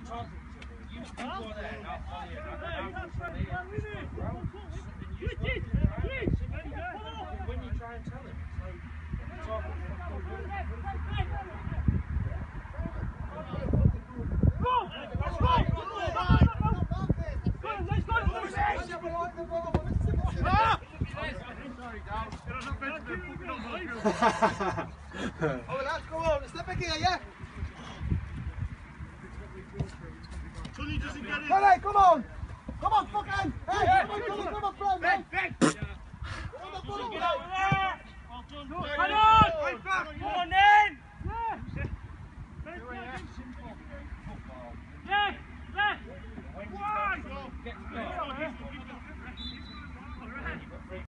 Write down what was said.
When you try and tell him, it's like Oh, lads, come on, step back here, yeah? Sonny doesn't get it. Hey, come on! Come on, fucking! Hey, come on, friend, man! get out!